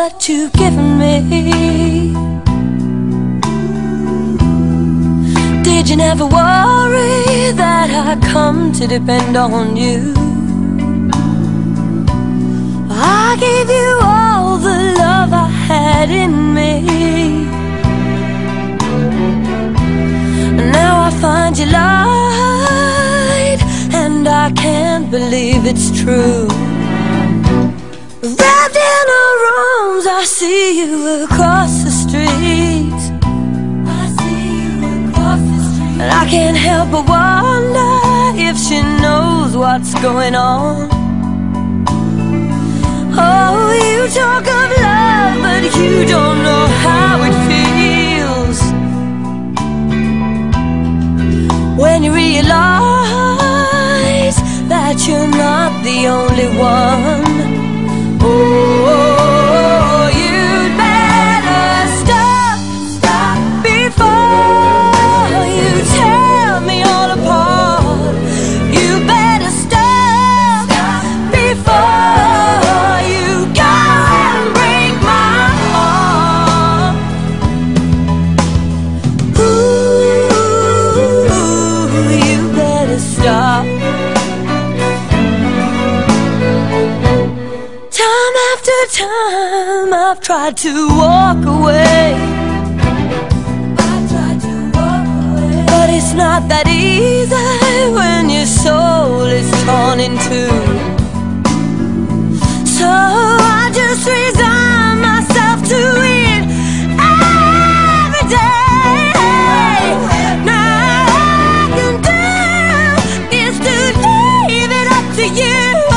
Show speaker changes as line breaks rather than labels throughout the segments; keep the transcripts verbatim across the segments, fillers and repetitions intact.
that you've given me. Did you never worry that I come to depend on you? I gave you all the love I had in me. Now I find you lied, and I can't believe it's true. Wrapped in our arms, I see you across the street. I see you across the street, and I can't help but wonder if she knows what's going on. Oh, you talk of love, but you don't know how it feels when you realize that you're not the only one. Oh, you'd better stop, stop before you tear me all apart. You better stop, stop before you go and break my heart. Ooh, you better stop. Time after time I've tried to walk away. I tried to walk away, but it's not that easy when your soul is torn in two. So I just resign myself to it every day. Now all I can do is to leave it up to you.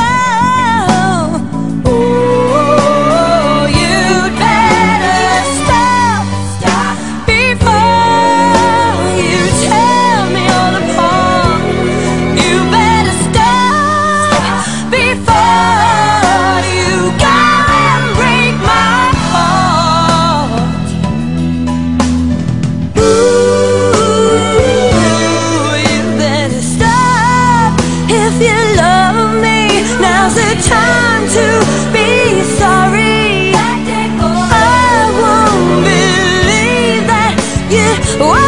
Time to be sorry. I won't believe that you